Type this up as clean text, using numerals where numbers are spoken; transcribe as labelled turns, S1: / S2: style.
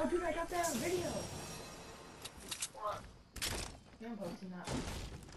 S1: Oh, dude, I got that on video. I'm posting that.